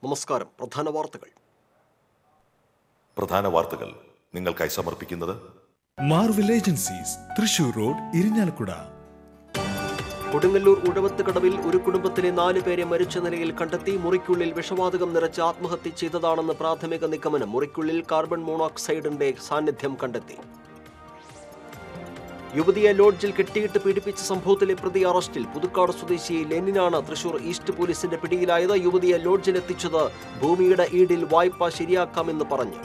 നമസ്കാരം. പ്രധാന വാർത്തകൾ നിങ്ങൾക്കായി സമർപ്പിക്കുന്നത് Marvel agencies, Thrissur road, Irinjalakuda. Kodungallur ഉഴവത്തുകടവിൽ ഒരു കുടുംബത്തിലെ 4 പേരെ മരിച്ച നിലയിൽ കണ്ടെത്തി. മുറിക്കുള്ളിൽ വിഷവാതകം നിറച്ച് ആത്മഹത്യ ചെയ്തതാണെന്ന് പ്രാഥമിക നിഗമനം. മുറിക്കുള്ളിൽ കാർബൺ മോണോക്സൈഡിന്റെ സാന്നിധ്യം കണ്ടെത്തി. യുവതിയെ ലോഡ്ജിൽ കെട്ടിയിട്ട് പീഡിപ്പിച്ച സംഭവത്തിലെ പ്രതി അറസ്റ്റിൽ. പുതുക്കാട് സ്വദേശി ലെനിനാണ് തൃശൂർ ഈസ്റ്റ് പോലീസിന്റെ പിടിയിലായത്. യുവതിയെ ലോഡ്ജിലെത്തിച്ചത് ഭൂമിയുടെ ഈടിൽ വായ്പ ശരിയാക്കാമെന്ന് പറഞ്ഞു.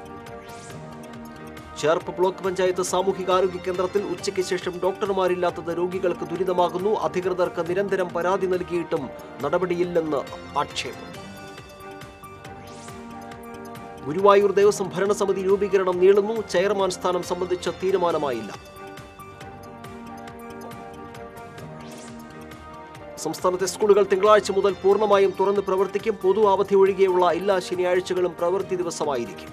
ചേർപ്പ് ബ്ലോക്ക് പഞ്ചായത്ത് സാമൂഹികാരോഗ്യ കേന്ദ്രത്തിൽ ഉച്ചയ്ക്ക് ശേഷം ഡോക്ടർമാരില്ലാത്തത് രോഗികൾക്ക് ദുരിതമാകുന്നു. അധികൃതർക്ക് നിരന്തരം പരാതി നൽകിയിട്ടും നടപടിയില്ലെന്ന് ആക്ഷേപം. ഗുരുവായൂർ ദേവസ്വം ഭരണസമിതി രൂപീകരണം നീളുന്നു. ചെയർമാൻ സ്ഥാനം സംബന്ധിച്ച തീരുമാനമായില്ല. സംസ്ഥാനത്തെ സ്കൂളുകൾ തിങ്കളാഴ്ച മുതൽ പൂർണ്ണമായും തുറന്ന് പ്രവർത്തിക്കും. പൊതു അവധി ഒഴികെയുള്ള എല്ലാ ശനിയാഴ്ചകളും പ്രവൃത്തി ദിവസമായിരിക്കും.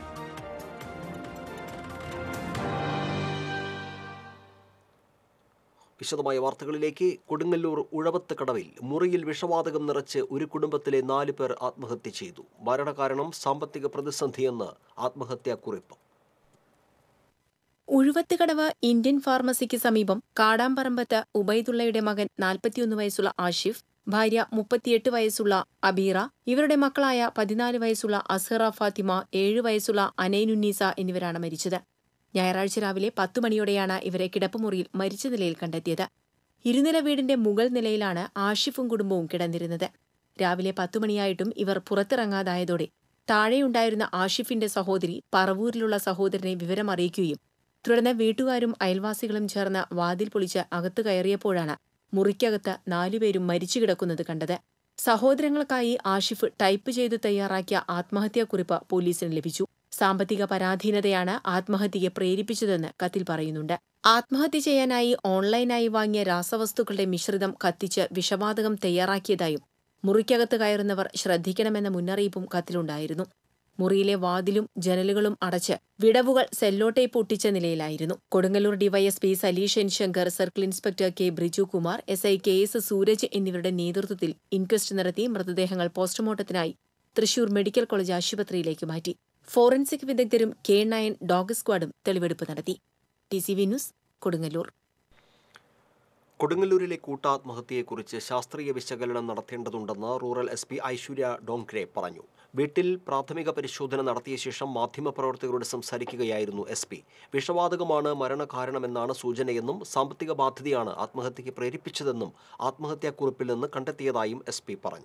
വിശദമായ വാർത്തകളിലേക്ക്. കൊടുങ്ങല്ലൂർ ഉഴവത്തുകടവിൽ മുറിയിൽ വിഷവാതകം നിറച്ച് ഒരു കുടുംബത്തിലെ 4 പേർ ആത്മഹത്യ ചെയ്തു. മരണകാരണം സാമ്പത്തിക പ്രതിസന്ധിയെന്ന് ആത്മഹത്യാക്കുറിപ്പ്. ഉഴുവത്തുകടവ് ഇന്ത്യൻ ഫാർമസിക്ക് സമീപം കാടാമ്പറമ്പത്ത് ഉബൈദുള്ളയുടെ മകൻ 41 വയസ്സുള്ള ആഷിഫ്, ഭാര്യ 38 വയസ്സുള്ള അബീറ, ഇവരുടെ മക്കളായ 14 വയസ്സുള്ള അസ്ഹറ ഫാത്തിമ, 7 വയസ്സുള്ള അനൈനുന്നീസ എന്നിവരാണ് മരിച്ചത്. ഞായറാഴ്ച രാവിലെ 10 മണിയോടെയാണ് ഇവരെ കിടപ്പുമുറിയിൽ മരിച്ച നിലയിൽ കണ്ടെത്തിയത്. ഇരുനില വീടിന്റെ മുകൾ നിലയിലാണ് ആഷിഫും കുടുംബവും കിടന്നിരുന്നത്. രാവിലെ 10 മണിയായിട്ടും ഇവർ പുറത്തിറങ്ങാതായതോടെ താഴെയുണ്ടായിരുന്ന ആഷിഫിന്റെ സഹോദരി പറവൂരിലുള്ള സഹോദരനെ വിവരമറിയിക്കുകയും തുടർന്ന് വീട്ടുകാരും അയൽവാസികളും ചേർന്ന് വാതിൽ പൊളിച്ച് അകത്ത് കയറിയപ്പോഴാണ് മുറിക്കകത്ത് 4 പേരും മരിച്ചു കിടക്കുന്നത് കണ്ടത്. സഹോദരങ്ങൾക്കായി ആഷിഫ് ടൈപ്പ് ചെയ്ത് തയ്യാറാക്കിയ ആത്മഹത്യാക്കുറിപ്പ് പോലീസിന് ലഭിച്ചു. സാമ്പത്തിക പരാധീനതയാണ് ആത്മഹത്യയെ പ്രേരിപ്പിച്ചതെന്ന് കത്തിൽ പറയുന്നുണ്ട്. ആത്മഹത്യ ചെയ്യാനായി ഓൺലൈനായി വാങ്ങിയ രാസവസ്തുക്കളുടെ മിശ്രിതം കത്തിച്ച് വിഷവാതകം തയ്യാറാക്കിയതായും മുറിക്കകത്ത് കയറുന്നവർ ശ്രദ്ധിക്കണമെന്ന മുന്നറിയിപ്പും കത്തിലുണ്ടായിരുന്നു. മുറിയിലെ വാതിലും ജനലുകളും അടച്ച് വിടവുകൾ സെല്ലോ ടേപ്പ് ഒട്ടിച്ച നിലയിലായിരുന്നു. Kodungallur DYSP Saleesh N Shankar, circle inspector K Briju Kumar, SI KS Sooraj എന്നിവരുടെ നേതൃത്വത്തിൽ ഇൻക്വസ്റ്റ് നടത്തി മൃതദേഹങ്ങൾ പോസ്റ്റ്മോർട്ടത്തിനായി തൃശൂർ മെഡിക്കൽ കോളേജ് ആശുപത്രിയിലേക്ക് മാറ്റി. ഫോറൻസിക് വിദഗ്ധരും K9 ഡോഗ് സ്ക്വാഡും തെളിവെടുപ്പ് നടത്തി. TCV news, Kodungallur. കൊടുങ്ങല്ലൂരിലെ കൂട്ടാത്മഹത്യയെക്കുറിച്ച് ശാസ്ത്രീയ വിശകലനം നടത്തേണ്ടതുണ്ടെന്ന് റൂറൽ SP ഐശ്വര്യ ഡോങ്ക്രെ പറഞ്ഞു. വീട്ടിൽ പ്രാഥമിക പരിശോധന നടത്തിയ ശേഷം മാധ്യമപ്രവർത്തകരോട് സംസാരിക്കുകയായിരുന്നു SP. വിഷവാതകമാണ് മരണകാരണമെന്നാണ് സൂചനയെന്നും സാമ്പത്തിക ബാധ്യതയാണ് ആത്മഹത്യയ്ക്ക് പ്രേരിപ്പിച്ചതെന്നും ആത്മഹത്യാക്കുറിപ്പിൽ നിന്ന് കണ്ടെത്തിയതായും SP പറഞ്ഞു.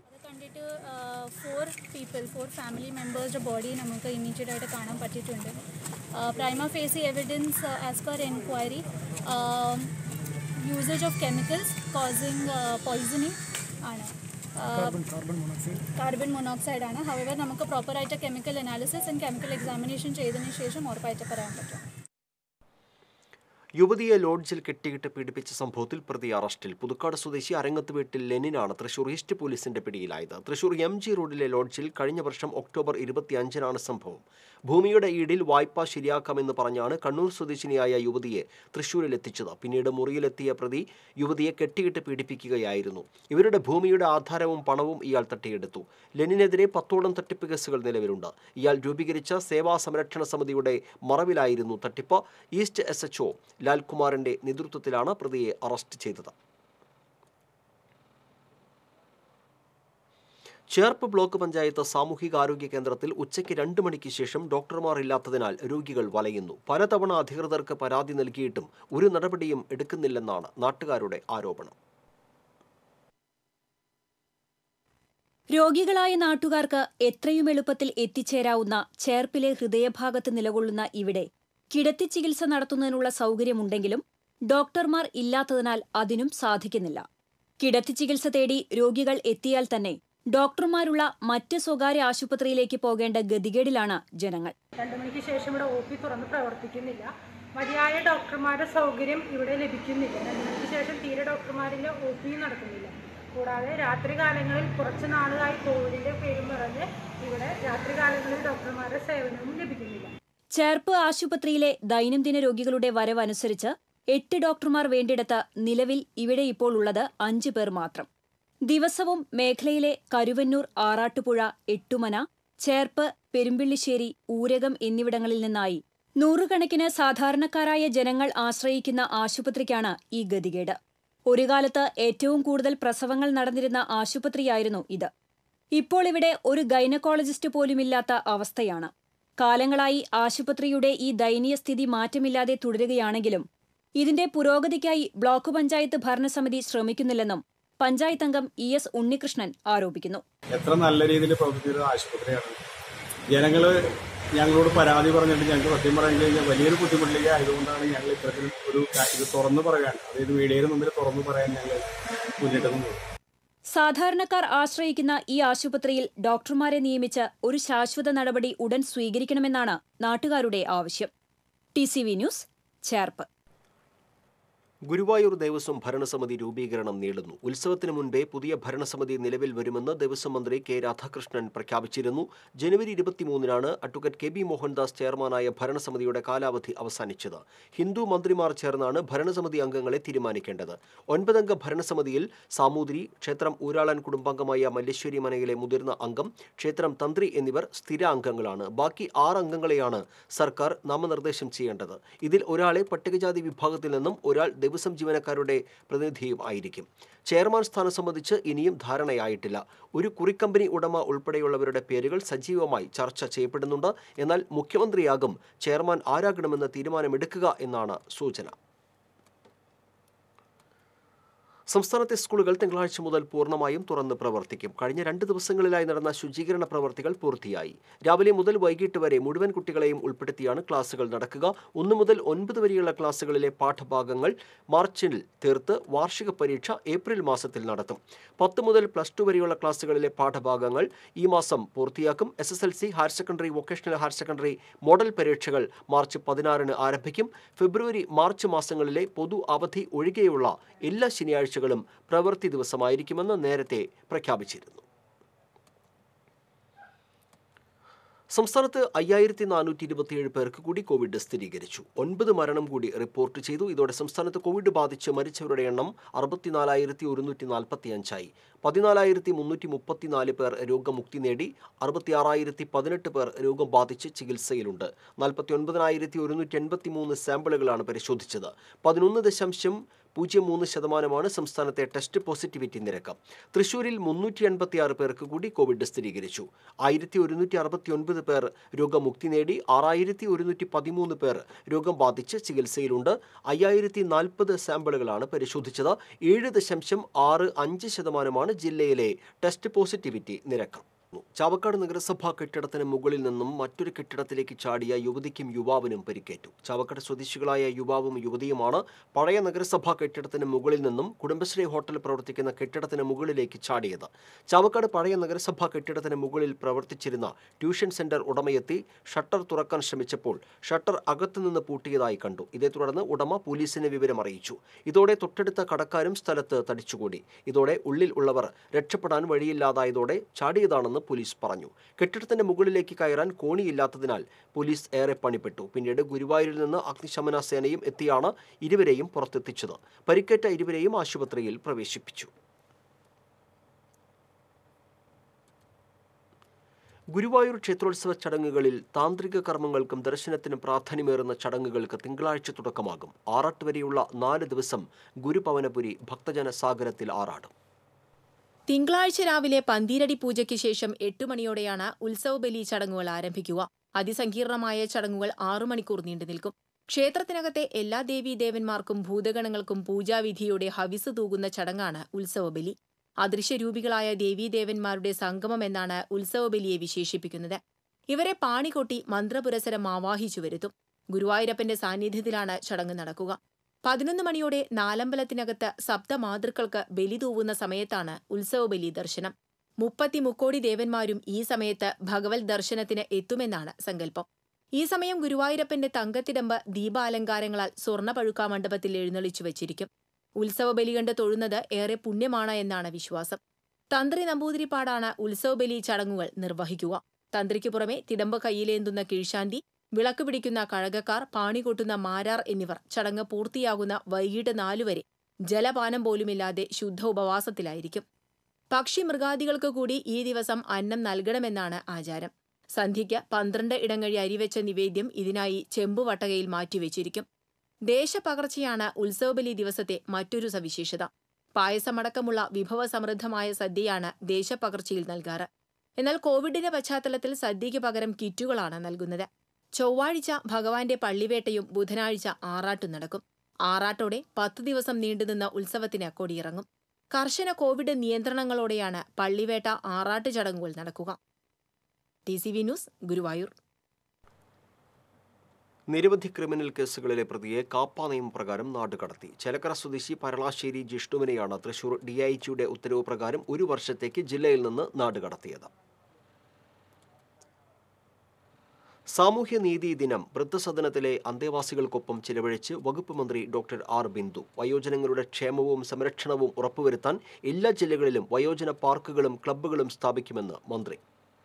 4 ഫാമിലി മെമ്പേഴ്സിൻ്റെ ബോഡി നമുക്ക് ഇമ്മീഡിയറ്റ് ആയിട്ട് കാണാൻ പറ്റിയിട്ടുണ്ട്. Prima facie evidence as per enquiry usage of chemicals causing poisoning ആണ്. കാർബൺ മോണോക്സൈഡ് ആണ്. ഹവർ നമുക്ക് പ്രോപ്പറായിട്ട് chemical analysis and chemical examination ചെയ്തതിന് ശേഷം ഉറപ്പായിട്ട് പറയാൻ പറ്റും. യുവതിയെ ലോഡ്ജിൽ കെട്ടിയിട്ട് പീഡിപ്പിച്ച സംഭവത്തിൽ പ്രതി അറസ്റ്റിൽ. പുതുക്കാട് സ്വദേശി അരങ്ങത്ത് വീട്ടിൽ ലെനിനാണ് തൃശൂർ ഈസ്റ്റ് പോലീസിന്റെ പിടിയിലായത്. തൃശൂർ MG റോഡിലെ ലോഡ്ജിൽ കഴിഞ്ഞ വർഷം ഒക്ടോബർ 25-നാണ് സംഭവം. ഭൂമിയുടെ ഈടിൽ വായ്പ ശരിയാക്കാമെന്ന് പറഞ്ഞാണ് കണ്ണൂർ സ്വദേശിനിയായ യുവതിയെ തൃശൂരിലെത്തിച്ചത്. പിന്നീട് മുറിയിലെത്തിയ പ്രതി യുവതിയെ കെട്ടിയിട്ട് പീഡിപ്പിക്കുകയായിരുന്നു. ഇവരുടെ ഭൂമിയുടെ ആധാരവും പണവും ഇയാൾ തട്ടിയെടുത്തു. ലെനിനെതിരെ 10ഓളം തട്ടിപ്പ് കേസുകൾ നിലവിലുണ്ട്. ഇയാൾ രൂപീകരിച്ച സേവാ സംരക്ഷണ സമിതിയുടെ മറവിലായിരുന്നു തട്ടിപ്പ്. ഈസ്റ്റ് SHO ലാൽകുമാറിന്റെ നേതൃത്വത്തിലാണ് പ്രതിയെ അറസ്റ്റ് ചെയ്തത്. ചേർപ്പ് ബ്ലോക്ക് പഞ്ചായത്ത് സാമൂഹികാരോഗ്യ കേന്ദ്രത്തിൽ ഉച്ചയ്ക്ക് 2 മണിക്ക് ശേഷം ഡോക്ടർമാർ ഇല്ലാത്തതിനാൽ രോഗികൾ വലയുന്നു. പലതവണ അധികൃതർക്ക് പരാതി നൽകിയിട്ടും ഒരു നടപടിയും എടുക്കുന്നില്ലെന്നാണ് നാട്ടുകാരുടെ ആരോപണം. രോഗികളായ നാട്ടുകാർക്ക് എത്രയും എളുപ്പത്തിൽ എത്തിച്ചേരാവുന്ന ചേർപ്പിലെ ഹൃദയഭാഗത്ത് നിലകൊള്ളുന്ന ഇവിടെ കിടത്തി ചികിത്സ നടത്തുന്നതിനുള്ള സൗകര്യമുണ്ടെങ്കിലും ഡോക്ടർമാർ ഇല്ലാത്തതിനാൽ അതിനും സാധിക്കുന്നില്ല. കിടത്തി ചികിത്സ തേടി രോഗികൾ എത്തിയാൽ തന്നെ ഡോക്ടർമാരുള്ള മറ്റ് സ്വകാര്യ ആശുപത്രിയിലേക്ക് പോകേണ്ട ഗതികേടിലാണ് ജനങ്ങൾ. 2 മണിക്ക് ശേഷം ഇവിടെ OP തുറന്ന് പ്രവർത്തിക്കുന്നില്ല. മതിയായ ഡോക്ടർമാരുടെ സൗകര്യം ഇവിടെ ലഭിക്കുന്നില്ല. 2 മണിക്ക് ശേഷം തീരെ ഡോക്ടർമാരിൽ OP നടക്കുന്നില്ല. കൂടാതെ രാത്രികാലങ്ങളിൽ കുറച്ച് നാളുകളായി കോവിഡിന്റെ പേരും പറഞ്ഞ് ഇവിടെ രാത്രികാലങ്ങളിൽ ഡോക്ടർമാരുടെ സേവനവും ലഭിക്കുന്നില്ല. ചേർപ്പ് ആശുപത്രിയിലെ ദൈനംദിന രോഗികളുടെ വരവനുസരിച്ച് 8 ഡോക്ടർമാർ വേണ്ടിടത്ത് നിലവിൽ ഇവിടെ ഇപ്പോൾ ഉള്ളത് 5 പേർ മാത്രം. ദിവസവും മേഖലയിലെ കരുവന്നൂർ, ആറാട്ടുപുഴ, എട്ടുമന, ചേർപ്പ്, പെരുമ്പിള്ളിശ്ശേരി, ഊരകം എന്നിവിടങ്ങളിൽ നിന്നായി നൂറുകണക്കിന് സാധാരണക്കാരായ ജനങ്ങൾ ആശ്രയിക്കുന്ന ആശുപത്രിക്കാണ് ഈ ഗതികേട്. ഒരു കാലത്ത് ഏറ്റവും കൂടുതൽ പ്രസവങ്ങൾ നടന്നിരുന്ന ആശുപത്രിയായിരുന്നു ഇത്. ഇപ്പോൾ ഇവിടെ ഒരു ഗൈനക്കോളജിസ്റ്റ് പോലുമില്ലാത്ത അവസ്ഥയാണ്. കാലങ്ങളായി ആശുപത്രിയുടെ ഈ ദയനീയ സ്ഥിതി മാറ്റമില്ലാതെ തുടരുകയാണെങ്കിലും ഇതിന്റെ പുരോഗതിക്കായി ബ്ലോക്ക് പഞ്ചായത്ത് ഭരണസമിതി ശ്രമിക്കുന്നില്ലെന്നും പഞ്ചായത്ത് അംഗം ES ഉണ്ണികൃഷ്ണൻ ആരോപിക്കുന്നു. എത്ര നല്ല രീതിയിൽ പ്രവർത്തിക്കുന്ന ആശുപത്രിയാണ്. ജനങ്ങള് ഞങ്ങളോട് പരാതി പറഞ്ഞിട്ട് ഞങ്ങൾക്ക് സത്യം പറയാൻ കഴിഞ്ഞാൽ വലിയൊരു ബുദ്ധിമുട്ടിലേക്ക് ആയതുകൊണ്ടാണ് ഞങ്ങൾ ഇത്തരത്തിൽ ഒരു ഇത് തുറന്നു പറയാൻ, അതായത് മീഡിയയുടെ മുമ്പിൽ തുറന്നു പറയാൻ ഞങ്ങൾ മുന്നിട്ട്. സാധാരണക്കാർ ആശ്രയിക്കുന്ന ഈ ആശുപത്രിയിൽ ഡോക്ടർമാരെ നിയമിച്ച് ഒരു ശാശ്വത നടപടി ഉടൻ സ്വീകരിക്കണമെന്നാണ് നാട്ടുകാരുടെ ആവശ്യം. TCV news, Cherpu. ഗുരുവായൂർ ദേവസ്വം ഭരണസമിതി രൂപീകരണം നീളുന്നു. ഉത്സവത്തിന് മുൻപേ പുതിയ ഭരണസമിതി നിലവിൽ വരുമെന്ന് ദേവസ്വം മന്ത്രി K. രാധാകൃഷ്ണൻ പ്രഖ്യാപിച്ചിരുന്നു. ജനുവരി 23-നാണ് അഡ്വക്കേറ്റ് KB മോഹൻദാസ് ചെയർമാനായ ഭരണസമിതിയുടെ കാലാവധി അവസാനിച്ചത്. ഹിന്ദു മന്ത്രിമാർ ചേർന്നാണ് ഭരണസമിതി അംഗങ്ങളെ തീരുമാനിക്കേണ്ടത്. 9-അംഗ ഭരണസമിതിയിൽ സാമൂതിരി, ക്ഷേത്രം ഊരാളൻ കുടുംബാംഗമായ മല്ലേശ്വരി മനയിലെ മുതിർന്ന അംഗം, ക്ഷേത്രം തന്ത്രി എന്നിവർ സ്ഥിര അംഗങ്ങളാണ്. ബാക്കി 6 അംഗങ്ങളെയാണ് സർക്കാർ നാമനിർദ്ദേശം ചെയ്യേണ്ടത്. ഇതിൽ ഒരാളെ പട്ടികജാതി വിഭാഗത്തിൽ നിന്നും ഒരാൾ ദേവസ്വം ജീവനക്കാരുടെ പ്രതിനിധിയും ആയിരിക്കും. ചെയർമാൻ സ്ഥാനം സംബന്ധിച്ച് ഇനിയും ധാരണയായിട്ടില്ല. ഒരു കുറിക്കമ്പനി ഉടമ ഉൾപ്പെടെയുള്ളവരുടെ പേരുകൾ സജീവമായി ചർച്ച ചെയ്യപ്പെടുന്നുണ്ട്. എന്നാൽ മുഖ്യമന്ത്രിയാകും ചെയർമാൻ ആരാകണമെന്ന് തീരുമാനമെടുക്കുക എന്നാണ് സൂചന. സംസ്ഥാനത്തെ സ്കൂളുകൾ തിങ്കളാഴ്ച മുതൽ പൂർണ്ണമായും തുറന്ന് പ്രവർത്തിക്കും. കഴിഞ്ഞ 2 ദിവസങ്ങളിലായി നടന്ന ശുചീകരണ പ്രവർത്തികൾ പൂർത്തിയായി. രാവിലെ മുതൽ വൈകിട്ട് വരെ മുഴുവൻ കുട്ടികളെയും ഉൾപ്പെടുത്തിയാണ് ക്ലാസുകൾ നടക്കുക. 1 മുതൽ 9 വരെയുള്ള ക്ലാസുകളിലെ പാഠഭാഗങ്ങൾ മാർച്ചിൽ തീർത്ത് വാർഷിക പരീക്ഷ ഏപ്രിൽ മാസത്തിൽ നടത്തും. 10 മുതൽ +2 വരെയുള്ള ക്ലാസുകളിലെ പാഠഭാഗങ്ങൾ ഈ മാസം പൂർത്തിയാക്കും. SSLC, higher secondary, vocational higher secondary model പരീക്ഷകൾ മാർച്ച് 16-ന് ആരംഭിക്കും. ഫെബ്രുവരി, മാർച്ച് മാസങ്ങളിലെ പൊതു അവധി ഒഴികെയുള്ള എല്ലാ ശനിയാഴ്ച പ്രവൃത്തി ദിവസമായിരിക്കുമെന്ന് നേരത്തെ പ്രഖ്യാപിച്ചിരുന്നു. സംസ്ഥാനത്ത് 5427 പേർക്ക് കൂടി കോവിഡ് സ്ഥിരീകരിച്ചു. 9 മരണം കൂടി റിപ്പോർട്ട് ചെയ്തു. ഇതോടെ സംസ്ഥാനത്ത് കോവിഡ് ബാധിച്ച് മരിച്ചവരുടെ എണ്ണം 64,145ആയി. 14,334 പേർ രോഗമുക്തി നേടി. 66,018 പേർ രോഗം ബാധിച്ച് ചികിത്സയിലുണ്ട്. 49,183 സാമ്പിളുകളാണ് പരിശോധിച്ചത്. 11.03% സംസ്ഥാനത്തെ ടെസ്റ്റ് പോസിറ്റിവിറ്റി നിരക്ക്. തൃശൂരിൽ 386 പേർക്ക് കൂടി കോവിഡ് സ്ഥിരീകരിച്ചു. 1169 പേർ രോഗമുക്തി നേടി. 6113 പേർ രോഗം ബാധിച്ച് ചികിത്സയിലുണ്ട്. 5040 സാമ്പിളുകളാണ് പരിശോധിച്ചത്. 7.65% ജില്ലയിലെ ടെസ്റ്റ് പോസിറ്റിവിറ്റി നിരക്ക്. ചാവക്കാട് നഗരസഭാ കെട്ടിടത്തിന് മുകളിൽ നിന്നും മറ്റൊരു കെട്ടിടത്തിലേക്ക് ചാടിയ യുവതിക്കും യുവാവിനും പരിക്കേറ്റു. ചാവക്കാട് സ്വദേശികളായ യുവാവും യുവതിയുമാണ് പഴയ നഗരസഭാ കെട്ടിടത്തിന് മുകളിൽ നിന്നും കുടുംബശ്രീ ഹോട്ടൽ പ്രവർത്തിക്കുന്ന കെട്ടിടത്തിന് മുകളിലേക്ക് ചാടിയത്. ചാവക്കാട് പഴയ നഗരസഭാ കെട്ടിടത്തിന് മുകളിൽ പ്രവർത്തിച്ചിരുന്ന ട്യൂഷൻ സെന്റർ ഉടമയെത്തി ഷട്ടർ തുറക്കാൻ ശ്രമിച്ചപ്പോൾ ഷട്ടർ അകത്തുനിന്ന് പൂട്ടിയതായി കണ്ടു. ഇതേ തുടർന്ന് ഉടമ പോലീസിനെ വിവരമറിയിച്ചു. ഇതോടെ തൊട്ടടുത്ത കടക്കാരും സ്ഥലത്ത് തടിച്ചുകൂടി. ഇതോടെ ഉള്ളിൽ ഉള്ളവർ രക്ഷപ്പെടാൻ വഴിയില്ലാതായതോടെ ചാടിയതാണെന്ന് പോലീസ് പറഞ്ഞു. കെട്ടിടത്തിന്റെ മുകളിലേക്ക് കയറാൻ കോണിയില്ലാത്തതിനാൽ പോലീസ് ഏറെ പണിപ്പെട്ടു. പിന്നീട് ഗുരുവായൂരിൽ നിന്ന് അഗ്നിശമന സേനയും എത്തിയാണ് ഇരുവരെയും പുറത്തെത്തിച്ചത്. പരിക്കേറ്റ ഇരുവരെയും ആശുപത്രിയിൽ പ്രവേശിപ്പിച്ചു. ഗുരുവായൂർ ക്ഷേത്രോത്സവ ചടങ്ങുകളിൽ താന്ത്രിക കർമ്മങ്ങൾക്കും ദർശനത്തിനും പ്രാധാന്യമേറുന്ന ചടങ്ങുകൾക്ക് തിങ്കളാഴ്ച തുടക്കമാകും. ആറാട്ട് വരെയുള്ള 4 ദിവസം ഗുരുപവനപുരി ഭക്തജന സാഗരത്തിൽ ആറാടും. തിങ്കളാഴ്ച രാവിലെ പന്തീരടി പൂജയ്ക്ക് ശേഷം 8 മണിയോടെയാണ് ഉത്സവബലി ചടങ്ങുകൾ ആരംഭിക്കുക. അതിസങ്കീർണമായ ചടങ്ങുകൾ 6 മണിക്കൂർ നീണ്ടുനിൽക്കും. ക്ഷേത്രത്തിനകത്തെ എല്ലാ ദേവീദേവന്മാർക്കും ഭൂതഗണങ്ങൾക്കും പൂജാവിധിയോടെ ഹവിസ് തൂകുന്ന ചടങ്ങാണ് ഉത്സവബലി. അദൃശ്യരൂപികളായ ദേവീദേവന്മാരുടെ സംഗമം എന്നാണ് ഉത്സവബലിയെ വിശേഷിപ്പിക്കുന്നത്. ഇവരെ പാണികൊട്ടി മന്ത്രപുരസരം ആവാഹിച്ചു വരുത്തും. ഗുരുവായൂരപ്പന്റെ സാന്നിധ്യത്തിലാണ് ചടങ്ങ് നടക്കുക. 11 മണിയോടെ നാലമ്പലത്തിനകത്ത് സപ്തമാതൃക്കൾക്ക് ബലി തൂവുന്ന സമയത്താണ് ഉത്സവബലി ദർശനം. 30 മുക്കോടി ദേവന്മാരും ഈ സമയത്ത് ഭഗവത് ദർശനത്തിന് എത്തുമെന്നാണ് സങ്കല്പം. ഈ സമയം ഗുരുവായൂരപ്പന്റെ തങ്കത്തിടമ്പ് ദീപാലങ്കാരങ്ങളാൽ സ്വർണ്ണപഴുക്കാ മണ്ഡപത്തിൽ എഴുന്നള്ളിച്ചു വച്ചിരിക്കും. ഉത്സവബലി കണ്ട് തൊഴുന്നത് ഏറെ പുണ്യമാണ് എന്നാണ് വിശ്വാസം. തന്ത്രി നമ്പൂതിരിപ്പാടാണ് ഉത്സവബലി ചടങ്ങുകൾ നിർവഹിക്കുക. തന്ത്രിക്കു പുറമെ തിടമ്പ് കയ്യിലേന്തുന്ന കീഴ്ശാന്തി, വിളക്ക് പിടിക്കുന്ന കഴകക്കാർ, പാണികൊട്ടുന്ന മാരാർ എന്നിവർ ചടങ്ങ് പൂർത്തിയാകുന്ന വൈകിട്ട് 4 വരെ ജലപാനം പോലുമില്ലാതെ ശുദ്ധ ഉപവാസത്തിലായിരിക്കും. പക്ഷി മൃഗാദികൾക്ക് കൂടി ഈ ദിവസം അന്നം നൽകണമെന്നാണ് ആചാരം. സന്ധ്യയ്ക്ക് 12 ഇടങ്ങഴി അരിവെച്ച നിവേദ്യം ഇതിനായി ചെമ്പുവട്ടകയിൽ മാറ്റിവെച്ചിരിക്കും. ദേശപകർച്ചയാണ് ഉത്സവബലി ദിവസത്തെ മറ്റൊരു സവിശേഷത. പായസമടക്കമുള്ള വിഭവസമൃദ്ധമായ സദ്യയാണ് ദേശപകർച്ചയിൽ നൽകാറ്. എന്നാൽ കോവിഡിന്റെ പശ്ചാത്തലത്തിൽ സദ്യയ്ക്ക് പകരം കിറ്റുകളാണ് നൽകുന്നത്. ചൊവ്വാഴ്ച ഭഗവാന്റെ പള്ളിവേട്ടയും ബുധനാഴ്ച ആറാട്ടും നടക്കും. ആറാട്ടോടെ 10 ദിവസം നീണ്ടുനിന്ന ഉത്സവത്തിന് കൊടിയിറങ്ങും. കർശന കോവിഡ് നിയന്ത്രണങ്ങളോടെയാണ് പള്ളിവേട്ട ആറാട്ട് ചടങ്ങുകൾ നടക്കുക. TCV news, Guruvayur. നിരവധി ക്രിമിനൽ കേസുകളിലെ പ്രതിയെ കാപ്പ നിയമപ്രകാരം നാടുകടത്തി. ചേലക്കര സ്വദേശി പരളാശ്ശേരി ജിഷ്ണുവിനെയാണ് തൃശൂർ DIGയുടെ ഉത്തരവ് പ്രകാരം 1 വർഷത്തേക്ക് ജില്ലയിൽ നിന്ന് നാടുകടത്തിയത്. സാമൂഹ്യനീതി ദിനം വൃദ്ധസദനത്തിലെ അന്തേവാസികൾക്കൊപ്പം ചിലവഴിച്ച് വകുപ്പ് മന്ത്രി ഡോക്ടർ R. ബിന്ദു. വയോജനങ്ങളുടെ ക്ഷേമവും സംരക്ഷണവും ഉറപ്പുവരുത്താൻ എല്ലാ ജില്ലകളിലും വയോജന പാർക്കുകളും ക്ലബ്ബുകളും സ്ഥാപിക്കുമെന്ന് മന്ത്രി.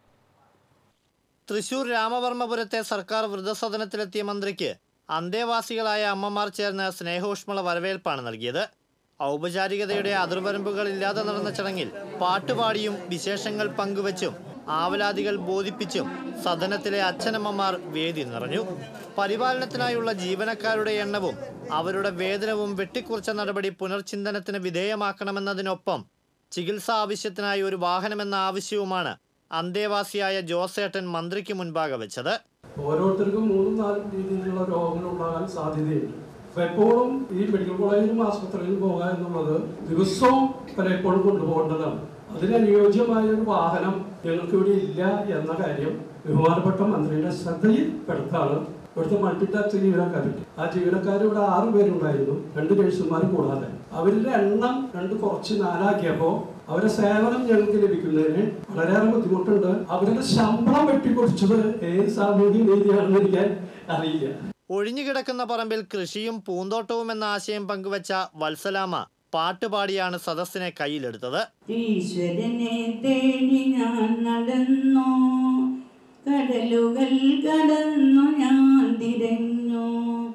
തൃശൂർ രാമവർമ്മപുരത്തെ സർക്കാർ വൃദ്ധസദനത്തിലെത്തിയ മന്ത്രിക്ക് അന്തേവാസികളായ അമ്മമാർ ചേർന്ന് സ്നേഹോഷ്മള വരവേൽപ്പാണ് നൽകിയത്. ഔപചാരികതയുടെ അതിർവരമ്പുകളില്ലാതെ നടന്ന ചടങ്ങിൽ പാട്ടുപാടിയും വിശേഷങ്ങൾ പങ്കുവച്ചും ആവലാതികൾ ബോധിപ്പിച്ചും സദനത്തിലെ അച്ഛനമ്മമാർ വേദി നിറഞ്ഞു. പരിപാലനത്തിനായുള്ള ജീവനക്കാരുടെ എണ്ണവും അവരുടെ വേതനവും വെട്ടിക്കുറച്ച നടപടി പുനർചിന്തനത്തിന് വിധേയമാക്കണമെന്നതിനൊപ്പം ചികിത്സാ ആവശ്യത്തിനായി ഒരു വാഹനമെന്ന ആവശ്യവുമാണ് അന്തേവാസിയായ ജോസേട്ടൻ മന്ത്രിക്ക് മുൻപാകെ വെച്ചത്. ഓരോരുത്തർക്കും 3-4 രീതിയിലുള്ള രോഗങ്ങൾ ഉണ്ടാകാൻ സാധ്യതയുണ്ട്. എപ്പോഴും ഈ മെഡിക്കൽ കോളേജിലും ആസ്പത്രിയിലും പോകുക എന്നുള്ളത് ദിവസവും പലപ്പോഴും കൊണ്ടുപോകേണ്ടതാണ്. അതിനനുയോജ്യമായ ഒരു വാഹനം ഞങ്ങൾക്ക് ഇവിടെ ഇല്ല എന്ന കാര്യം ബഹുമാനപ്പെട്ട മന്ത്രിയുടെ ശ്രദ്ധയിൽപ്പെടുത്താണ്. ഇവിടുത്തെ മൾട്ടിടാസ്ക് ജീവനക്കാരുണ്ട്. ആ ജീവനക്കാരിവിടെ 6 പേരുണ്ടായിരുന്നു, 2 നഴ്സുമാർ കൂടാതെ. അവരുടെ എണ്ണം 2 കുറച്ച് 4 ആക്കിയപ്പോൾ അവരുടെ സേവനം ഞങ്ങൾക്ക് ലഭിക്കുന്നതിന് വളരെയേറെ ബുദ്ധിമുട്ടുണ്ട്. അവരുടെ ശമ്പളം വെട്ടിക്കുറച്ചത് ഏത് സാമൂഹ്യ നീതിയാണെന്ന് എനിക്ക് അറിയില്ല. ഒഴിഞ്ഞുകിടക്കുന്ന പറമ്പിൽ കൃഷിയും പൂന്തോട്ടവും എന്ന ആശയം പങ്കുവച്ച വത്സലാമ പാട്ടുപാടിയാണ് സദസ്സിനെ കയ്യിലെടുത്തത്. ഈശ്വരനെ തേടി ഞാൻ നടന്നു, കടലുകൾ കടന്നു ഞാൻ തിരഞ്ഞു,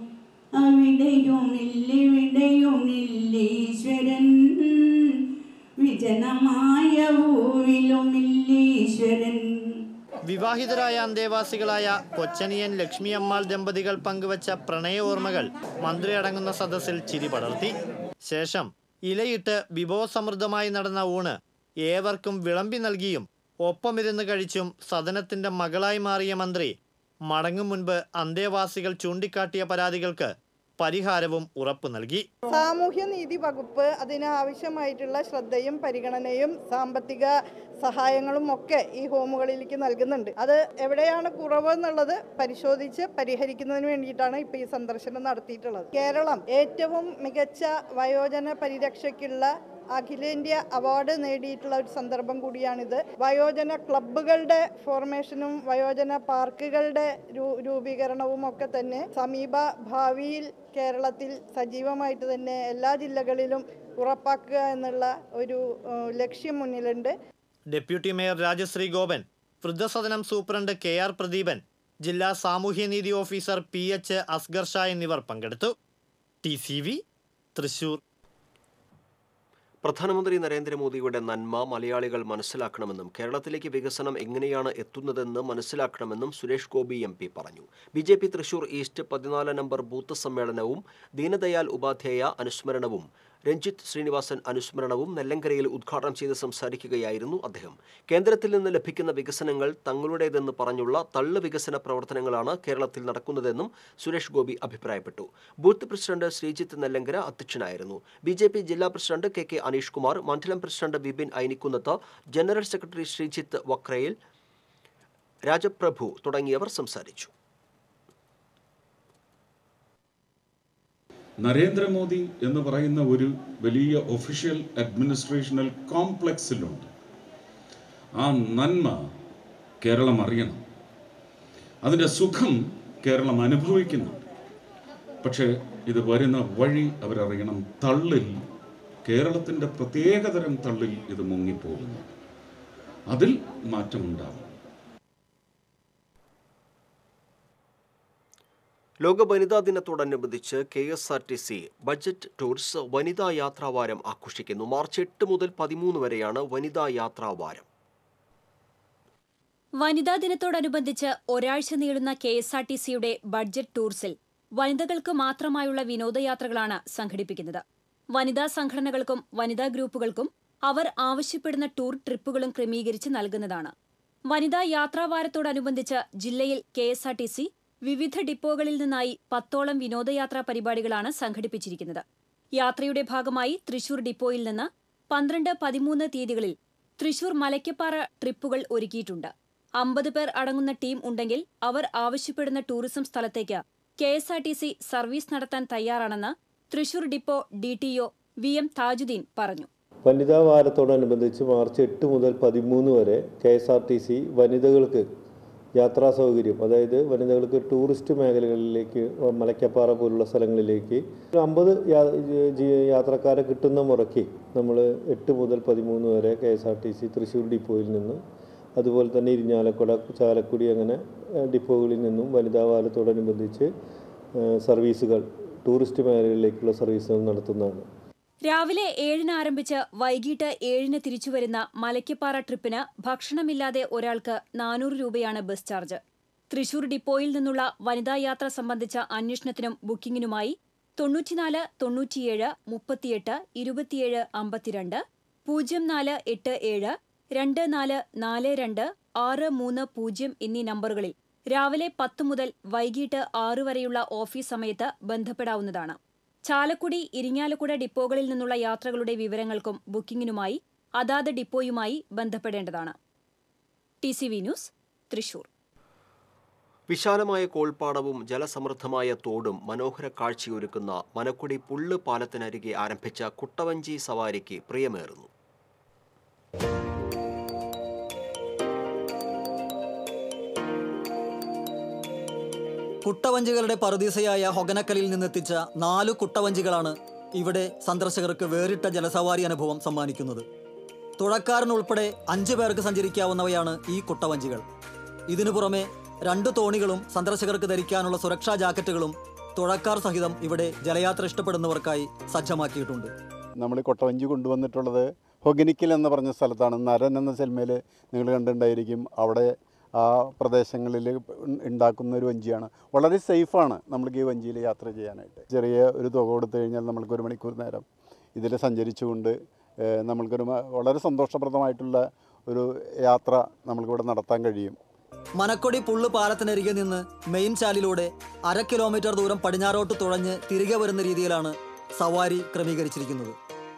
അവിടെയുമില്ലിവിടെയുമില്ലീശ്വരൻ, വിജനമായ ഭൂവിലുമില്ലീശ്വരൻ. വിവാഹിതരായ അന്തേവാസികളായ കൊച്ചനിയൻ ലക്ഷ്മി അമ്മാൾ ദമ്പതികൾ പങ്കുവച്ച പ്രണയ ഓർമ്മകൾ മന്ത്രി അടങ്ങുന്ന സദസ്സിൽ ചിരി പടർത്തി. ശേഷം ഇലയിട്ട് വിഭവസമൃദ്ധമായി നടന്ന ഊണ് ഏവർക്കും വിളമ്പി നൽകിയും ഒപ്പമിരുന്ന് കഴിച്ചും സദനത്തിന്റെ മകളായി മാറിയ മന്ത്രി മടങ്ങും മുൻപ് അന്തേവാസികൾ ചൂണ്ടിക്കാട്ടിയ പരാതികൾക്ക് പരിഹാരവും ഉറപ്പു നൽകി. സാമൂഹ്യനീതി വകുപ്പ് അതിന് ആവശ്യമായിട്ടുള്ള ശ്രദ്ധയും പരിഗണനയും സാമ്പത്തിക സഹായങ്ങളും ഒക്കെ ഈ ഹോമുകളിലേക്ക് നൽകുന്നുണ്ട്. അത് എവിടെയാണ് കുറവ് എന്നുള്ളത് പരിശോധിച്ച് പരിഹരിക്കുന്നതിന് വേണ്ടിയിട്ടാണ് ഇപ്പോൾ ഈ സന്ദർശനം നടത്തിയിട്ടുള്ളത്. കേരളം ഏറ്റവും മികച്ച വയോജന പരിരക്ഷയ്ക്കുള്ള അഖിലേന്ത്യാ അവാർഡ് നേടിയിട്ടുള്ള ഒരു സന്ദർഭം കൂടിയാണിത്. വയോജന ക്ലബ്ബുകളുടെ ഫോർമേഷനും വയോജന പാർക്കുകളുടെ രൂപീകരണവും ഒക്കെ തന്നെ സമീപ ഭാവിയിൽ കേരളത്തിൽ സജീവമായിട്ട് തന്നെ എല്ലാ ജില്ലകളിലും ഉറപ്പാക്കുക എന്നുള്ള ഒരു ലക്ഷ്യം മുന്നിലുണ്ട്. ഡെപ്യൂട്ടി മേയർ രാജശ്രീ ഗോപൻ, വൃദ്ധസദനം സൂപ്രണ്ട് KR പ്രദീപൻ, ജില്ലാ സാമൂഹ്യനീതി ഓഫീസർ PH അസ്ഗർ ഷാ എന്നിവർ പങ്കെടുത്തു. TCV തൃശൂർ. പ്രധാനമന്ത്രി നരേന്ദ്രമോദിയുടെ നന്മ മലയാളികൾ മനസ്സിലാക്കണമെന്നും കേരളത്തിലേക്ക് വികസനം എങ്ങനെയാണ് എത്തുന്നതെന്ന് മനസ്സിലാക്കണമെന്നും സുരേഷ് ഗോപി MP പറഞ്ഞു. BJP Thrissur east 14 number booth സമ്മേളനവും ദീനദയാൽ ഉപാധ്യായ അനുസ്മരണവും രഞ്ജിത്ത് ശ്രീനിവാസൻ അനുസ്മരണവും നെല്ലങ്കരയിൽ ഉദ്ഘാടനം ചെയ്ത് സംസാരിക്കുകയായിരുന്നു അദ്ദേഹം. കേന്ദ്രത്തിൽ നിന്ന് ലഭിക്കുന്ന വികസനങ്ങൾ തങ്ങളുടേതെന്ന് പറഞ്ഞുള്ള തള്ളു വികസന പ്രവർത്തനങ്ങളാണ് കേരളത്തിൽ നടക്കുന്നതെന്നും സുരേഷ് ഗോപി അഭിപ്രായപ്പെട്ടു. ബൂത്ത് പ്രസിഡന്റ് ശ്രീജിത്ത് നെല്ലങ്കര അധ്യക്ഷനായിരുന്നു. BJP ജില്ലാ പ്രസിഡന്റ് KK അനീഷ് കുമാർ, മണ്ഡലം president Vipin Ainikkunnath, general secretary Sreejith Vakrayil, Rajaprabhu തുടങ്ങിയവർ സംസാരിച്ചു. നരേന്ദ്രമോദി എന്ന് പറയുന്ന ഒരു വലിയ ഒഫീഷ്യൽ അഡ്മിനിസ്ട്രേഷണൽ കോംപ്ലക്സിലുണ്ട്. ആ നന്മ കേരളം അറിയണം, അതിൻ്റെ സുഖം കേരളം അനുഭവിക്കുന്നുണ്ട്. പക്ഷേ ഇത് വരുന്ന വഴി അവരറിയണം. തള്ളിൽ, കേരളത്തിൻ്റെ പ്രത്യേകതരം തള്ളിൽ ഇത് മുങ്ങിപ്പോകുന്നു. അതിൽ മാറ്റമുണ്ടാകും. ലോക വനിതാ ദിനത്തോടനുബന്ധിച്ച് KSRTC ബജറ്റ് ടൂർസ് വനിതാ യാത്രാവാരം ആഘോഷിക്കുന്നു. മാർച്ച് 8 മുതൽ 13 വരെയാണ് വനിതാ യാത്രാവാരം. വനിതാ ദിനത്തോടനുബന്ധിച്ച് ഒരാഴ്ച നീളുന്ന KSRTCയുടെ ബഡ്ജറ്റ് ടൂർസിൽ വനിതകൾക്ക് മാത്രമായുള്ള വിനോദയാത്രകളാണ് സംഘടിപ്പിക്കുന്നത്. വനിതാ സംഘടനകൾക്കും വനിതാ ഗ്രൂപ്പുകൾക്കും അവർ ആവശ്യപ്പെടുന്ന ടൂർ ട്രിപ്പുകളും ക്രമീകരിച്ച് നൽകുന്നതാണ്. വനിതാ യാത്രാവാരത്തോടനുബന്ധിച്ച് ജില്ലയിൽ KSRTC വിവിധ ഡിപ്പോകളിൽ നിന്നായി 10ഓളം വിനോദയാത്രാ പരിപാടികളാണ് സംഘടിപ്പിച്ചിരിക്കുന്നത്. യാത്രയുടെ ഭാഗമായി തൃശൂർ ഡിപ്പോയിൽ നിന്ന് 12, 13 തീയതികളിൽ തൃശൂർ മലയ്ക്കപ്പാറ ട്രിപ്പുകൾ ഒരുക്കിയിട്ടുണ്ട്. 50 പേർ അടങ്ങുന്ന ടീം ഉണ്ടെങ്കിൽ അവർ ആവശ്യപ്പെടുന്ന ടൂറിസം സ്ഥലത്തേക്ക് KSRTC സർവീസ് നടത്താൻ തയ്യാറാണെന്ന് Thrissur depot DTO VM Tajuddin പറഞ്ഞു. വനിതാ വാരത്തോടനുബന്ധിച്ച് മാർച്ച് 8 മുതൽ 13 വരെ KSRTC വനിതകൾക്ക് യാത്രാ സൗകര്യം, അതായത് വനിതകൾക്ക് ടൂറിസ്റ്റ് മേഖലകളിലേക്ക് മലയ്ക്കപ്പാറ പോലുള്ള സ്ഥലങ്ങളിലേക്ക് 50 യാത്രക്കാരെ കിട്ടുന്ന മുറയ്ക്ക് നമ്മൾ 8 മുതൽ 13 വരെ KSRTC തൃശ്ശൂർ ഡിപ്പോയിൽ നിന്ന്, അതുപോലെ തന്നെ ഇരിഞ്ഞാലക്കുട, ചാലക്കുടി അങ്ങനെ ഡിപ്പോകളിൽ നിന്നും വനിതാ വാരത്തോടനുബന്ധിച്ച് സർവീസുകൾ, ടൂറിസ്റ്റ് മേഖലകളിലേക്കുള്ള സർവീസുകൾ നടത്തുന്നതാണ്. രാവിലെ 7-ന് ആരംഭിച്ച് വൈകിട്ട് 7-ന് തിരിച്ചുവരുന്ന മലയ്ക്കപ്പാറ ട്രിപ്പിന് ഭക്ഷണമില്ലാതെ ഒരാൾക്ക് 400 രൂപയാണ് ബസ് ചാർജ്. തൃശൂർ ഡിപ്പോയിൽ നിന്നുള്ള വനിതാ യാത്ര സംബന്ധിച്ച അന്വേഷണത്തിനും ബുക്കിംഗിനുമായി 94 97 38 27 52 0487 2442 630 എന്നീ നമ്പറുകളിൽ രാവിലെ 10 മുതൽ വൈകിട്ട് 6 വരെയുള്ള ഓഫീസ് സമയത്ത് ബന്ധപ്പെടാവുന്നതാണ്. ചാലക്കുടി, ഇരിങ്ങാലക്കുട ഡിപ്പോകളിൽ നിന്നുള്ള യാത്രകളുടെ വിവരങ്ങൾക്കും ബുക്കിംഗിനുമായി അതാത് ഡിപ്പോയുമായി ബന്ധപ്പെടേണ്ടതാണ്. TCV news, Thrissur. വിശാലമായ കോൾപ്പാടവും ജലസമൃദ്ധമായ തോടും മനോഹര കാഴ്ചയൊരുക്കുന്ന മനക്കുടി പുള്ള് പാലത്തിനരികെ ആരംഭിച്ച കുട്ടവഞ്ചി സവാരിക്ക് പ്രിയമേറുന്നു. കുട്ടവഞ്ചികളുടെ പറുദീസയായ ഹൊഗനക്കലിൽ നിന്നെത്തിച്ച 4 കുട്ടവഞ്ചികളാണ് ഇവിടെ സന്ദർശകർക്ക് വേറിട്ട ജലസവാരി അനുഭവം സമ്മാനിക്കുന്നത്. തുഴക്കാരനുൾപ്പെടെ 5 പേർക്ക് സഞ്ചരിക്കാവുന്നവയാണ് ഈ കുട്ടവഞ്ചികൾ. ഇതിനു പുറമെ 2 തോണികളും സന്ദർശകർക്ക് ധരിക്കാനുള്ള സുരക്ഷാ ജാക്കറ്റുകളും തുഴക്കാർ സഹിതം ഇവിടെ ജലയാത്ര ഇഷ്ടപ്പെടുന്നവർക്കായി സജ്ജമാക്കിയിട്ടുണ്ട്. നമ്മൾ കൊട്ടവഞ്ചി കൊണ്ടുവന്നിട്ടുള്ളത് ഹൊഗനിക്കൽ എന്ന് പറഞ്ഞ സ്ഥലത്താണ്. നരൻ എന്ന സിനിമയിൽ നിങ്ങൾ കണ്ടിട്ടുണ്ടായിരിക്കും. അവിടെ ആ പ്രദേശങ്ങളിൽ ഉണ്ടാക്കുന്ന ഒരു വഞ്ചിയാണ്. വളരെ സേഫാണ് നമ്മൾക്ക് ഈ വഞ്ചിയിൽ യാത്ര ചെയ്യാനായിട്ട്. ചെറിയ ഒരു തുക കൊടുത്തു കഴിഞ്ഞാൽ നമ്മൾക്ക് 1 മണിക്കൂർ നേരം ഇതിൽ സഞ്ചരിച്ചുകൊണ്ട് നമ്മൾക്കൊരു വളരെ സന്തോഷപ്രദമായിട്ടുള്ള ഒരു യാത്ര നമ്മൾക്കിവിടെ നടത്താൻ കഴിയും. മനക്കൊടി പുള്ള് പാലത്തിനരികെ നിന്ന് മെയിൻ ചാലിലൂടെ 1/2 കിലോമീറ്റർ ദൂരം പടിഞ്ഞാറോട്ട് തുഴഞ്ഞ് തിരികെ വരുന്ന രീതിയിലാണ് സവാരി ക്രമീകരിച്ചിരിക്കുന്നത്.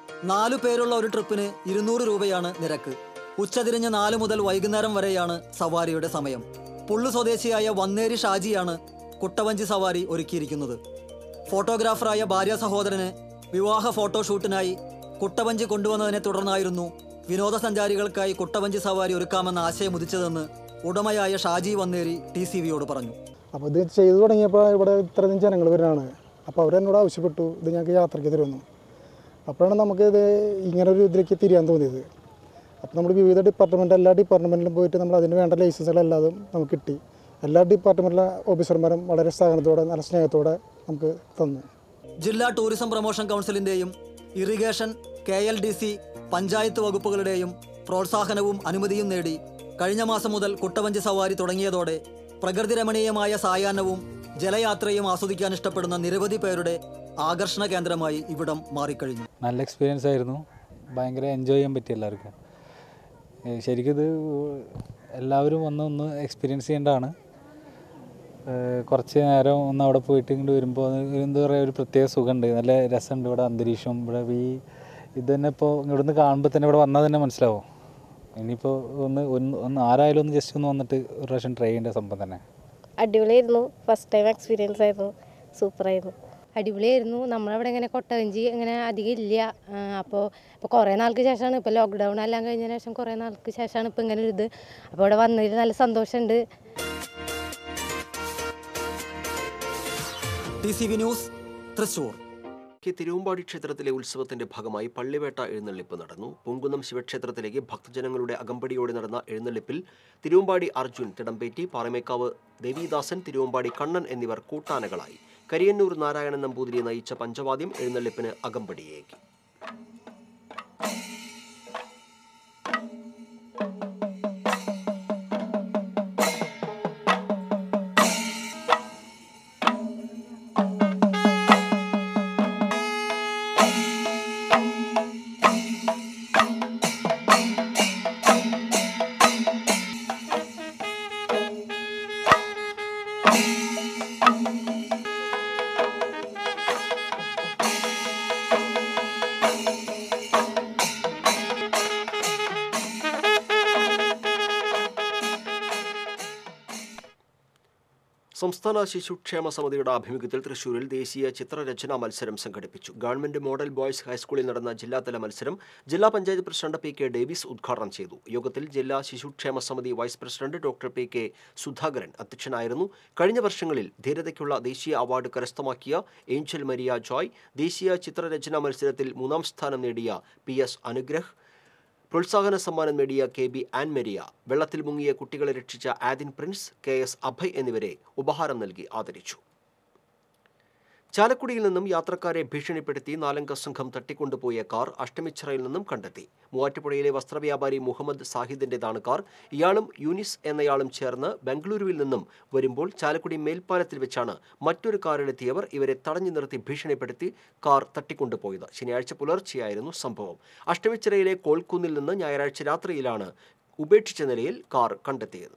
4 പേരുള്ള ഒരു ട്രിപ്പിന് 200 രൂപയാണ് നിരക്ക്. ഉച്ചതിരിഞ്ഞ് 4 മുതൽ വൈകുന്നേരം വരെയാണ് സവാരിയുടെ സമയം. പുള്ളു സ്വദേശിയായ വന്നേരി ഷാജിയാണ് കുട്ടവഞ്ചി സവാരി ഒരുക്കിയിരിക്കുന്നത്. ഫോട്ടോഗ്രാഫറായ ഭാര്യ സഹോദരന് വിവാഹ ഫോട്ടോഷൂട്ടിനായി കുട്ടവഞ്ചി കൊണ്ടുവന്നതിനെ തുടർന്നായിരുന്നു വിനോദസഞ്ചാരികൾക്കായി കുട്ടവഞ്ചി സവാരി ഒരുക്കാമെന്ന ആശയം ഉദിച്ചതെന്ന് ഉടമയായ ഷാജി വന്നേരി TCVയോട് പറഞ്ഞു. അപ്പോൾ ഇത് ചെയ്തു തുടങ്ങിയപ്പോൾ ഇവിടെ ഇത്രയധികം ജനങ്ങൾ വരുന്നതാണ്. അപ്പോൾ അവരെന്നോട് ആവശ്യപ്പെട്ടു ഇത് ഞങ്ങൾക്ക് യാത്രയ്ക്ക് തരുമെന്ന്. അപ്പോഴാണ് നമുക്കിത് ഇങ്ങനൊരു ഇതിലേക്ക് തിരിയാൻ തോന്നിയത്. അപ്പോൾ നമ്മൾ വിവിധ എല്ലാ ഡിപ്പാർട്ട്മെൻറ്റിലും പോയിട്ട് നമ്മൾ അതിന് വേണ്ട ലൈസൻസുകളെല്ലാതും നമുക്ക് കിട്ടി. എല്ലാ ഡിപ്പാർട്ട്മെൻറ്റിലെ ഓഫീസർമാരും വളരെ സഹകരണത്തോടെ നല്ല സ്നേഹത്തോടെ നമുക്ക് തന്നു. ജില്ലാ ടൂറിസം പ്രൊമോഷൻ കൗൺസിലിൻ്റെയും ഇറിഗേഷൻ, KLDC, പഞ്ചായത്ത് വകുപ്പുകളുടെയും പ്രോത്സാഹനവും അനുമതിയും നേടി കഴിഞ്ഞ മാസം മുതൽ കുട്ടവഞ്ചി സവാരി തുടങ്ങിയതോടെ പ്രകൃതി രമണീയമായ സായാഹ്നവും ജലയാത്രയും ആസ്വദിക്കാൻ ഇഷ്ടപ്പെടുന്ന നിരവധി പേരുടെ ആകർഷണ കേന്ദ്രമായി ഇവിടം മാറിക്കഴിഞ്ഞു. നല്ല എക്സ്പീരിയൻസ് ആയിരുന്നു. ഭയങ്കര എൻജോയ് ചെയ്യാൻ പറ്റി എല്ലാവർക്കും. ശരിക്കും ഇത് എല്ലാവരും ഒന്ന് എക്സ്പീരിയൻസ് ചെയ്യേണ്ടതാണ്. കുറച്ച് നേരം ഒന്ന് അവിടെ പോയിട്ട് ഇങ്ങോട്ട് വരുമ്പോൾ എന്താ പറയുക, ഒരു പ്രത്യേക സുഖമുണ്ട്, നല്ല രസമുണ്ട്. ഇവിടെ അന്തരീക്ഷം, ഇവിടെ ഇത് തന്നെ ഇപ്പോൾ ഇവിടുന്ന് കാണുമ്പോൾ തന്നെ ഇവിടെ വന്നാൽ തന്നെ മനസ്സിലാവും. ഇനിയിപ്പോൾ ഒന്ന് ആരായാലും ഒന്ന് ജസ്റ്റ് ഒന്ന് വന്നിട്ട് ഒരു പ്രാവശ്യം ട്രൈ ചെയ്യേണ്ട സംഭവം തന്നെ. അടിപൊളിയായിരുന്നു. ഫസ്റ്റ് ടൈം എക്സ്പീരിയൻസ് ആയിരുന്നു. സൂപ്പറായിരുന്നു. അടിപൊളിയായിരുന്നു. നമ്മളവിടെ ഇങ്ങനെ കൊട്ടവഞ്ചി ഇങ്ങനെ അധികം ഇല്ല. അപ്പോൾ കുറേ നാൾക്ക് ശേഷമാണ്, ഇപ്പോൾ ലോക്ക്ഡൗൺ എല്ലാം കഴിഞ്ഞതിന് ശേഷം കുറേ നാൾക്ക് ശേഷമാണ് ഇപ്പോൾ ഇങ്ങനെ ഒരു ഇത്. അപ്പോൾ ഇവിടെ വന്നതിൽ നല്ല സന്തോഷമുണ്ട്. TCV news, Thrissur. ഇടുക്കി തിരുവമ്പാടി ക്ഷേത്രത്തിലെ ഉത്സവത്തിന്റെ ഭാഗമായി പള്ളിവേട്ട എഴുന്നള്ളിപ്പ് നടന്നു. പൂങ്കുന്നം ശിവക്ഷേത്രത്തിലേക്ക് ഭക്തജനങ്ങളുടെ അകമ്പടിയോടെ നടന്ന എഴുന്നള്ളിപ്പിൽ തിരുവമ്പാടി അർജുൻ, തിടമ്പേറ്റി, പാറമേക്കാവ് ദേവിദാസൻ, തിരുവമ്പാടി കണ്ണൻ എന്നിവർ കൂട്ടാനകളായി. കരിയന്നൂർ നാരായണൻ നമ്പൂതിരി നയിച്ച പഞ്ചവാദ്യം എഴുന്നള്ളിപ്പിന് അകമ്പടിയേകി. സംസ്ഥാന ശിശുക്ഷേമ സമിതിയുടെ ആഭിമുഖ്യത്തിൽ തൃശൂരിൽ ദേശീയ ചിത്രരചനാ മത്സരം സംഘടിപ്പിച്ചു. ഗവൺമെന്റ് മോഡൽ ബോയ്സ് ഹൈസ്കൂളിൽ നടന്ന ജില്ലാതല മത്സരം ജില്ലാ panchayat president P K Davis ഉദ്ഘാടനം ചെയ്തു. യോഗത്തിൽ ജില്ലാ ശിശുക്ഷേമ സമിതി vice president doctor P K Sudhakaran അധ്യക്ഷനായിരുന്നു. കഴിഞ്ഞ വർഷങ്ങളിൽ ധീരതയ്ക്കുള്ള ദേശീയ അവാർഡ് കരസ്ഥമാക്കിയ ഏഞ്ചൽ മരിയ ജോയ്, ദേശീയ ചിത്രരചനാ മത്സരത്തിൽ 3ാം സ്ഥാനം നേടിയ പി എസ് അനുഗ്രഹ്, പ്രോത്സാഹന സമ്മാനം നേടിയ കെ ബി ആൻ മെരിയ, വെള്ളത്തിൽ മുങ്ങിയ കുട്ടികളെ രക്ഷിച്ച Adin Prince, K S Abhay എന്നിവരെ ഉപഹാരം നൽകി ആദരിച്ചു. ചാലക്കുടിയിൽ നിന്നും യാത്രക്കാരെ ഭീഷണിപ്പെടുത്തി 4-അംഗ സംഘം തട്ടിക്കൊണ്ടുപോയ കാർ അഷ്ടമിച്ചിറയിൽ നിന്നും കണ്ടെത്തി. മൂവാറ്റുപുഴയിലെ വസ്ത്രവ്യാപാരി മുഹമ്മദ് സാഹിദിന്റേതാണ് കാർ. ഇയാളും യൂനിസ് എന്നയാളും ചേർന്ന് ബംഗളൂരുവിൽ നിന്നും വരുമ്പോൾ ചാലക്കുടി മേൽപ്പാലത്തിൽ വെച്ചാണ് മറ്റൊരു കാറിലെത്തിയവർ ഇവരെ തടഞ്ഞു നിർത്തി ഭീഷണിപ്പെടുത്തി കാർ തട്ടിക്കൊണ്ടുപോയത്. ശനിയാഴ്ച പുലർച്ചെയായിരുന്നു സംഭവം. അഷ്ടമിച്ചിറയിലെ കോൾക്കുന്നിൽ നിന്ന് ഞായറാഴ്ച രാത്രിയിലാണ് ഉപേക്ഷിച്ച നിലയിൽ കാർ കണ്ടെത്തിയത്.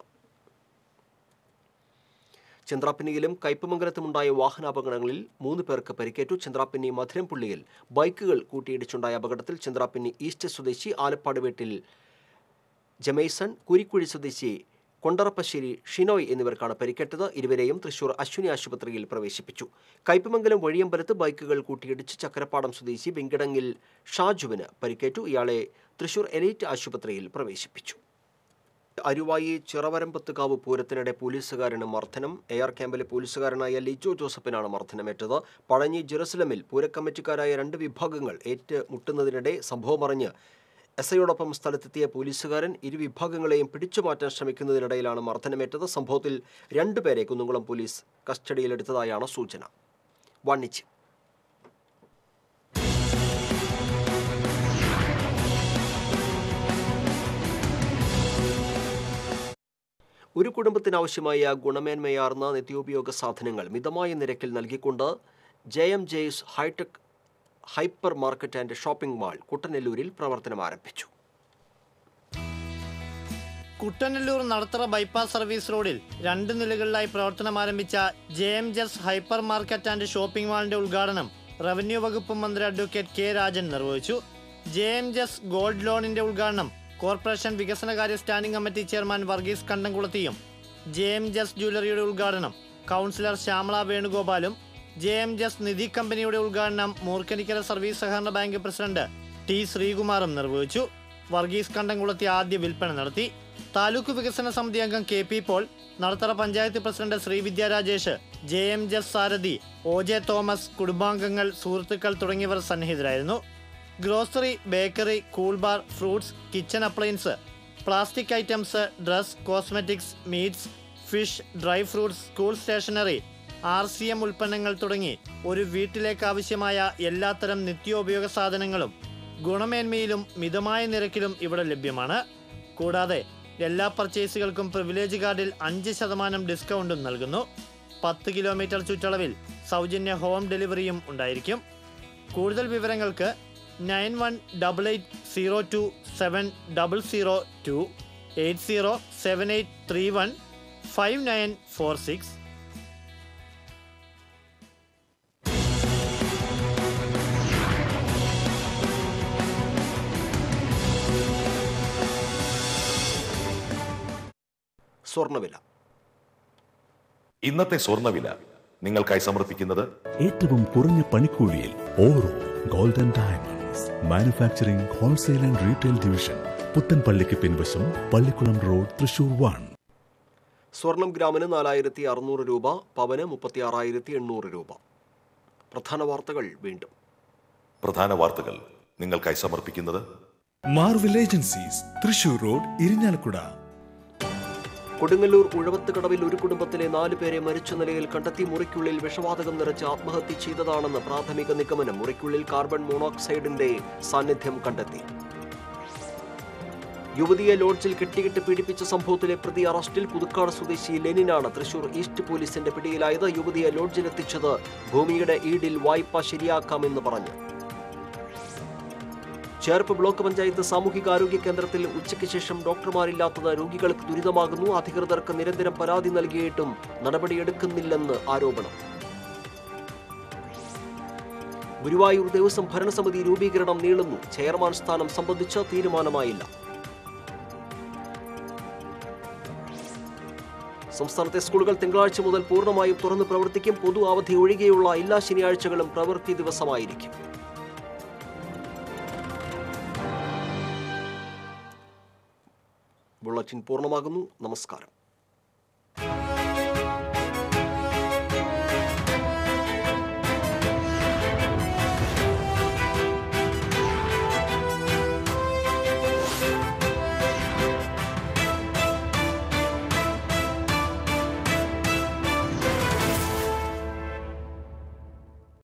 ചന്ദ്രാപ്പിന്നിയിലും കയ്പമംഗലത്തുമുണ്ടായ വാഹനാപകടങ്ങളിൽ 3 പേർക്ക് പരിക്കേറ്റു. ചന്ദ്രാപ്പിന്നി മധുരംപുള്ളിയിൽ ബൈക്കുകൾ കൂട്ടിയിടിച്ചുണ്ടായ അപകടത്തിൽ ചന്ദ്രാപ്പിന്നി ഈസ്റ്റ് സ്വദേശി ആലപ്പാട് വീട്ടിൽ ജമൈസൺ, കുരിക്കുഴി സ്വദേശി കൊണ്ടറപ്പശ്ശേരി ഷിനോയ് എന്നിവർക്കാണ് പരിക്കേറ്റത്. ഇരുവരെയും തൃശൂർ അശ്വിനി ആശുപത്രിയിൽ പ്രവേശിപ്പിച്ചു. കയ്പമംഗലം വഴിയമ്പലത്ത് ബൈക്കുകൾ കൂട്ടിയിടിച്ച് ചക്കരപ്പാടം സ്വദേശി വെങ്കിടങ്ങിൽ ഷാജുവിന് പരിക്കേറ്റു. ഇയാളെ തൃശൂർ എലൈറ്റ് ആശുപത്രിയിൽ പ്രവേശിപ്പിച്ചു. അരുവായി ചിറവരമ്പത്തുകാവ് പൂരത്തിനിടെ പോലീസുകാരന് മർദ്ദനം. എയർ ക്യാമ്പിലെ പോലീസുകാരനായ ലിജോ ജോസഫിനാണ് മർദ്ദനമേറ്റത്. പഴഞ്ഞി ജെറുസലമിൽ പൂരക്കമ്മിറ്റിക്കാരായ 2 വിഭാഗങ്ങൾ ഏറ്റുമുട്ടുന്നതിനിടെ സംഭവമറിഞ്ഞ് എസ്ഐയോടൊപ്പം സ്ഥലത്തെത്തിയ പോലീസുകാരൻ ഇരുവിഭാഗങ്ങളെയും പിടിച്ചുമാറ്റാൻ ശ്രമിക്കുന്നതിനിടയിലാണ് മർദ്ദനമേറ്റത്. സംഭവത്തിൽ 2 പേരെ കുന്നംകുളം പോലീസ് കസ്റ്റഡിയിലെടുത്തതായാണ് സൂചന. വാണിജ്യം. ഒരു കുടുംബത്തിനാവശ്യമായ ഗുണമേന്മയാർന്ന നിത്യോപയോഗ സാധനങ്ങൾ മിതമായ നിരക്കിൽ നൽകിക്കൊണ്ട് JMJ's hitech hypermarket and shopping mall കുട്ടനെല്ലൂരിൽ പ്രവർത്തനം ആരംഭിച്ചു. കുട്ടനെല്ലൂർ നടത്തറ ബൈപ്പാസ് സർവീസ് റോഡിൽ 2 നിലകളിലായി പ്രവർത്തനം ആരംഭിച്ച JMJ's hyper market and shopping മാളിന്റെ ഉദ്ഘാടനം റവന്യൂ വകുപ്പ് മന്ത്രി അഡ്വക്കേറ്റ് കെ രാജൻ നിർവഹിച്ചു. JMJ's ഗോൾഡ് ലോണിന്റെ ഉദ്ഘാടനം കോർപ്പറേഷൻ വികസനകാര്യ സ്റ്റാൻഡിംഗ് കമ്മിറ്റി ചെയർമാൻ വർഗീസ് കണ്ടംകുളത്തിയും JMJ's ജ്വല്ലറിയുടെ ഉദ്ഘാടനം കൗൺസിലർ ശ്യാമള വേണുഗോപാലും JMJ's നിധി കമ്പനിയുടെ ഉദ്ഘാടനം മൂർക്കനിക്കര സർവീസ് സഹകരണ ബാങ്ക് പ്രസിഡന്റ് ടി ശ്രീകുമാറും നിർവഹിച്ചു. വർഗീസ് കണ്ടംകുളത്തി ആദ്യ വിൽപ്പന നടത്തി. താലൂക്ക് വികസന സമിതി അംഗം K P Paul, Nadathara panchayat president Sreevidya Rajesh, JMJ's സാരഥി OJ തോമസ്, കുടുംബാംഗങ്ങൾ, സുഹൃത്തുക്കൾ തുടങ്ങിയവർ സന്നിഹിതരായിരുന്നു. Grocery, bakery, cool bar, fruits, kitchen appliance, plastic items, dress, cosmetics, meats, fish, dry fruits, school stationery, RCM ഉൽപ്പന്നങ്ങൾ തുടങ്ങി ഒരു വീട്ടിലേക്ക് ആവശ്യമായ എല്ലാത്തരം നിത്യോപയോഗ സാധനങ്ങളും ഗുണമേന്മയിലും മിതമായ നിരക്കിലും ഇവിടെ ലഭ്യമാണ്. കൂടാതെ എല്ലാ പർച്ചേസുകൾക്കും പ്രിവിലേജ് കാർഡിൽ 5% ഡിസ്കൗണ്ടും നൽകുന്നു. 10 കിലോമീറ്റർ ചുറ്റളവിൽ സൗജന്യ ഹോം ഡെലിവറിയും ഉണ്ടായിരിക്കും. കൂടുതൽ വിവരങ്ങൾക്ക് 9188027002 8078315946. സ്വർണ്ണവില. ഇന്നത്തെ സ്വർണ്ണവില നിങ്ങൾക്കായി സമർപ്പിക്കുന്നത് ഏറ്റവും കുറഞ്ഞ പണിക്കൂലിയിൽ Oro golden diamonds manufacturing wholesale and retail division, പുത്തൻപള്ളിക്ക് പിൻവശം, പള്ളിക്കുളം റോഡ്, തൃശൂർ 1. സ്വർണം ഗ്രാമിന് 4600 രൂപ, പവന് 36,800 രൂപ. പ്രധാന വാർത്തകൾ വീണ്ടും. പ്രധാന വാർത്തകൾ നിങ്ങൾക്കായി സമർപ്പിക്കുന്നത് Marvel agencies, Thrissur road, Irinjalakuda. Kodungallur ഉഴവത്തുകടവിൽ ഒരു കുടുംബത്തിലെ 4 പേരെ മരിച്ച നിലയിൽ കണ്ടെത്തി. മുറിക്കുള്ളിൽ വിഷവാതകം നിറച്ച് ആത്മഹത്യ ചെയ്തതാണെന്ന് പ്രാഥമിക നിഗമനം. മുറിക്കുള്ളിൽ കാർബൺ മോണോക്സൈഡിന്റെ സാന്നിധ്യം കണ്ടെത്തി. യുവതിയെ ലോഡ്ജിൽ കെട്ടിയിട്ട് പീഡിപ്പിച്ച സംഭവത്തിലെ പ്രതി അറസ്റ്റിൽ. പുതുക്കാട് സ്വദേശി ലെനിനാണ് തൃശൂർ ഈസ്റ്റ് പോലീസിന്റെ പിടിയിലായത്. യുവതിയെ ലോഡ്ജിലെത്തിച്ചത് ഭൂമിയുടെ ഈടിൽ വായ്പ ശരിയാക്കാമെന്ന് പറഞ്ഞു. ചേർപ്പ് ബ്ലോക്ക് പഞ്ചായത്ത് സാമൂഹികാരോഗ്യ കേന്ദ്രത്തിൽ ഉച്ചയ്ക്ക് ശേഷം ഡോക്ടർമാരില്ലാത്തത് രോഗികൾക്ക് ദുരിതമാകുന്നു. അധികൃതർക്ക് നിരന്തരം പരാതി നൽകിയിട്ടും നടപടിയെടുക്കുന്നില്ലെന്ന് ആരോപണം. ഗുരുവായൂർ ദേവസ്വം ഭരണസമിതി രൂപീകരണം നീളുന്നു. ചെയർമാൻ സ്ഥാനം സംബന്ധിച്ച തീരുമാനമായില്ല. സംസ്ഥാനത്തെ സ്കൂളുകൾ തിങ്കളാഴ്ച മുതൽ പൂർണ്ണമായും തുറന്ന് പ്രവർത്തിക്കും. പൊതു അവധി ഒഴികെയുള്ള എല്ലാ ശനിയാഴ്ചകളും പ്രവൃത്തി ദിവസമായിരിക്കും. ബുള്ളറ്റിൻ പൂർണ്ണമാകുന്നു. നമസ്കാരം.